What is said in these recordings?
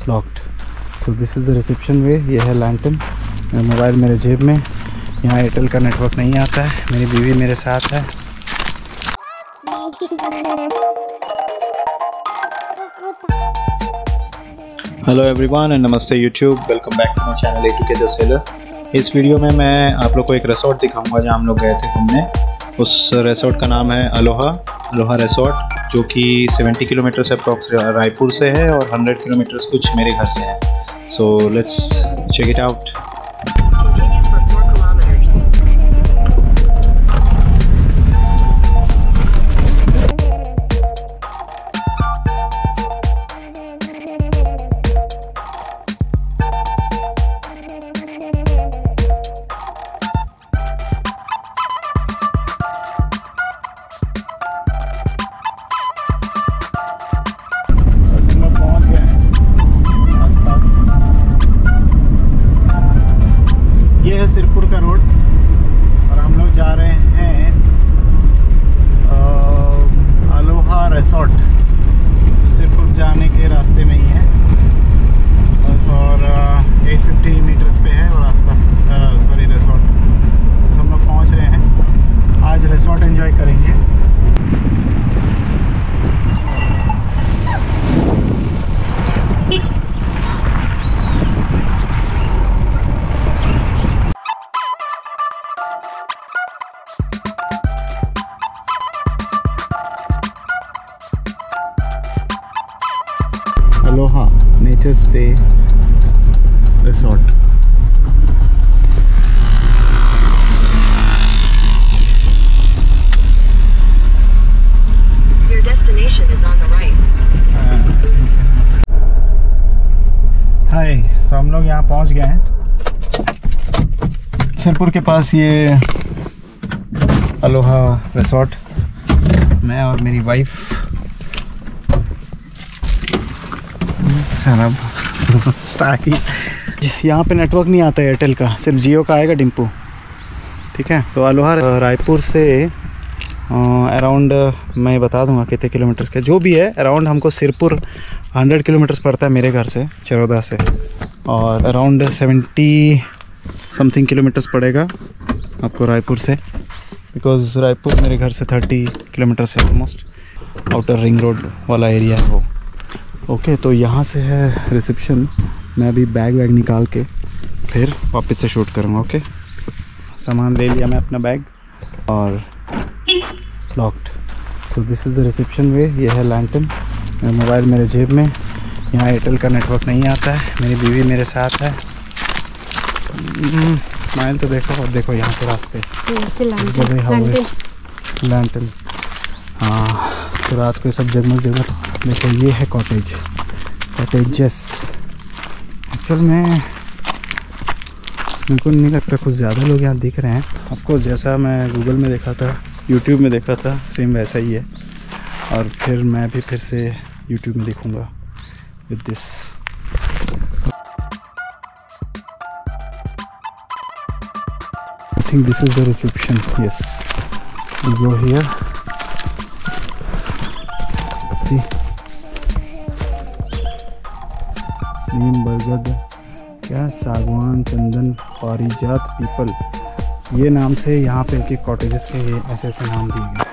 Locked. So this is the reception way. ये है lentil. Mobile मेरे जेब में। यहाँ एयरटेल का नेटवर्क नहीं आता है। मेरी बीवी मेरे साथ है। हेलो एवरीवन एंड नमस्ते YouTube, welcome back to my channel A2K the seller. इस वीडियो में मैं आप लोग को एक रिसोर्ट दिखाऊंगा जहाँ हम लोग गए थे घूमने। उस रिसोर्ट का नाम है अलोहा रिसोर्ट, जो कि 70 किलोमीटर से अप्रॉक्स रायपुर से है और 100 किलोमीटर कुछ मेरे घर से है। So let's check it out. Sirpur का रोड और हम लोग जा रहे हैं अलोहा रिसोर्ट। सिरपुर जाने के रास्ते में ही है बस, और 850 मीटर्स पे है और रास्ता रिसोर्ट। तो हम लोग पहुंच रहे हैं। आज रिसोर्ट एंजॉय करेंगे। Aloha nature stay resort. Your destination is on the right. Hi, तो हम लोग यहाँ पहुँच गए हैं सिरपुर के पास। ये अलोहा रिसोर्ट। मैं और मेरी वाइफ यहाँ पे नेटवर्क नहीं आता है एयरटेल का, सिर्फ जियो का आएगा डिम्पू। ठीक है, तो अलोहा रायपुर से अराउंड मैं बता दूंगा कितने किलोमीटर्स का जो भी है। अराउंड हमको सिरपुर 100 किलोमीटर्स पड़ता है मेरे घर से, चरौदा से, और अराउंड 70 समथिंग किलोमीटर्स पड़ेगा आपको रायपुर से, बिकॉज रायपुर मेरे घर से 30 किलोमीटर से ऑलमोस्ट आउटर रिंग रोड वाला एरिया है वो। ओके, तो यहाँ से है रिसेप्शन। मैं अभी बैग निकाल के फिर वापस से शूट करूँगा। ओके, सामान ले लिया मैं अपना बैग और locked. So this is the reception way. ये है लैंटन। मोबाइल मेरे जेब में। यहाँ एयरटेल का नेटवर्क नहीं आता है। मेरी बीवी मेरे साथ है। स्माइल तो देखो, और देखो यहाँ पे रास्ते लैंटन। हाँ, तो रात को सब जगमग जगह। देखो ये है कॉटेजेस। एक्चुअल में मेरे को नहीं लगता कुछ ज़्यादा लोग यहाँ दिख रहे हैं आपको। जैसा मैं गूगल में देखा था, यूट्यूब में देखा था, सेम वैसा ही है। और फिर मैं भी फिर से यूट्यूब में देखूँगा with this. I think this is the reception. Yes, we go here. See, नीम, बरगद, क्या सागवान, चंदन, पारिजात, पीपल, ये नाम से यहाँ पे एक कॉटेजेस के ये ऐसे ऐसे नाम दिए गए।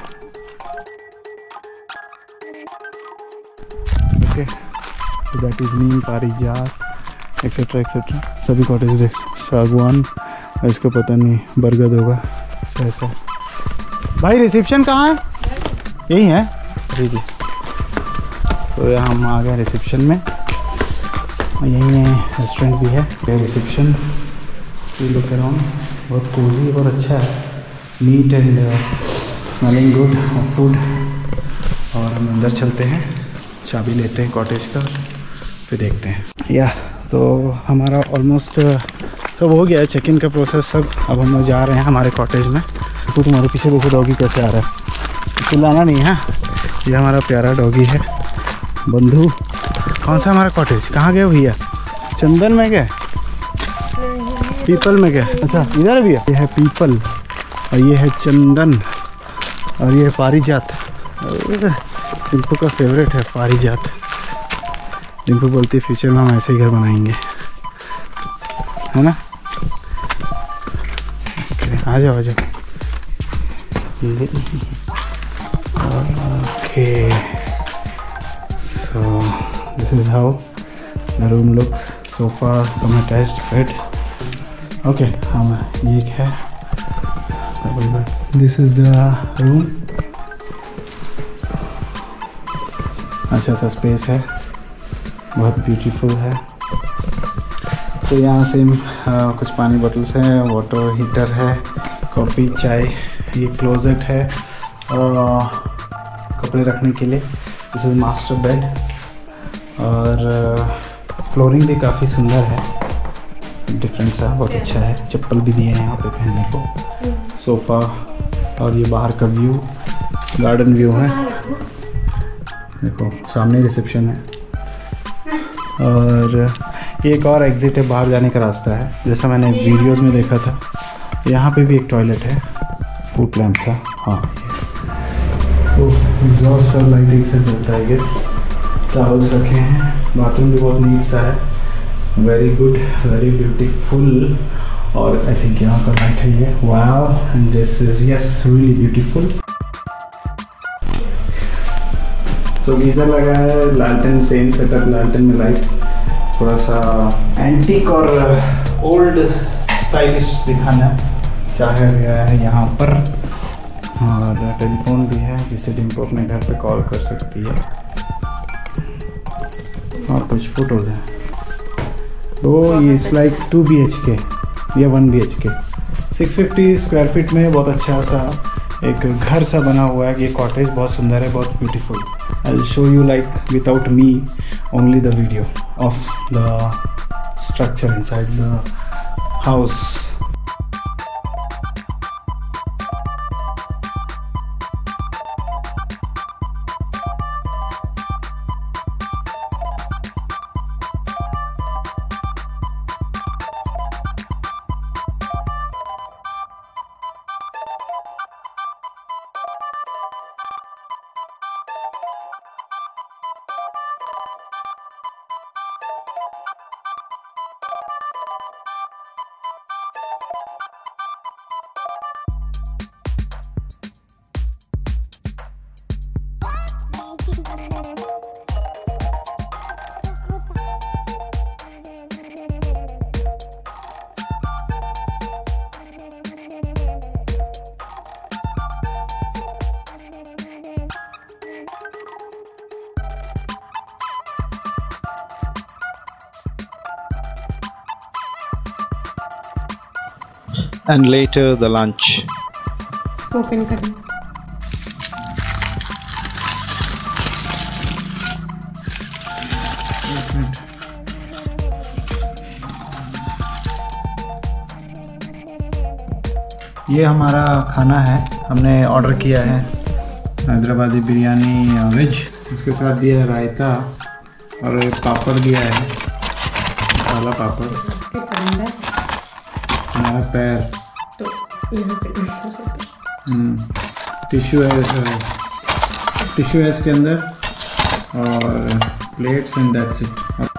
ओके, so that is नीम, पारिजात एक्सेट्रा एक्सेट्रा सभी कॉटेज। देख, सागवान, इसको पता नहीं, बरगद होगा ऐसा। भाई रिसेप्शन कहाँ है? यही है जी जी। तो यहाँ हम आ गए रिसेप्शन में। यहीं में रेस्टोरेंट भी है। रिसेप्शन लुक अराउंड बहुत कोजी, बहुत अच्छा है। Neat and smelling good food. और हम अंदर चलते हैं, चाबी लेते हैं कॉटेज का, फिर देखते हैं। या तो हमारा ऑलमोस्ट सब हो गया है, चेक इन का प्रोसेस सब। अब हम लोग जा रहे हैं हमारे कॉटेज में। तो तुम्हारे पीछे देखो डॉगी कैसे आ रहा है। चिल्लाना नहीं है। ये हमारा प्यारा डॉगी है बंधु। कौन सा हमारा कॉटेज? कहाँ गए भैया? चंदन में गए, पीपल में गए। अच्छा, इधर भी है। ये है पीपल और ये है चंदन और ये है पारिजात। इनको का फेवरेट है पारिजात। डिम्पू बोलती है फ्यूचर में हम ऐसे ही घर बनाएंगे, है ना। आ जाओ आ जाओ। Okay, so this is how the room looks. Sofa cum attached bed. Okay, हम ये है, दिस इज द रूम। अच्छा सा स्पेस है, बहुत ब्यूटीफुल है। तो यहाँ से कुछ पानी बोतल्स हैं, वाटर हीटर है, कॉफ़ी चाय, ये क्लोजेट है कपड़े रखने के लिए। दिस इज मास्टर बेड और फ्लोरिंग भी काफ़ी सुंदर है, डिफरेंट सा, बहुत अच्छा है। चप्पल भी दिए हैं यहाँ पे पहनने को। सोफ़ा और ये बाहर का व्यू, गार्डन व्यू है। देखो सामने रिसेप्शन है और एक और एग्जिट है, बाहर जाने का रास्ता है, जैसा मैंने वीडियोस में देखा था। यहाँ पे भी एक टॉयलेट है, फुट लैम्प का। हाँ, तो एग्जॉस्ट और लाइटिंग से चलता है गेस। टॉवल्स रखे हैं, बाथरूम भी बहुत नीट सा है, वेरी गुड, वेरी ब्यूटीफुल। और आई थिंक यहाँ का लाइट है ये, wow, and this is yes really beautiful. So geyser लगा है, लैंटर्न सेम सेटअप, लैंटर्न में लाइट, थोड़ा सा एंटीक और ओल्ड स्टाइलिश दिखाना चाहा गया है यहाँ पर। और टेलीफोन भी है जिससे डिम्पो अपने घर पे कॉल कर सकती है। और कुछ फोटोज़ हैं। तो ये इट्स लाइक 2 BHK या 1 BHK, 650 स्क्वायर फीट में बहुत अच्छा सा एक घर सा बना हुआ है। ये कॉटेज बहुत सुंदर है, बहुत beautiful. I will show you like without me only the video of the structure inside the house. And later the lunch. Open करें। ये हमारा खाना है, हमने ऑर्डर किया है हैदराबादी बिरयानी वेज, उसके साथ दिया है रायता और एक पापड़ दिया है, काला पापड़। हमारा पैर टिश्यू है इसके अंदर और प्लेट्स एंड दैट्स इट।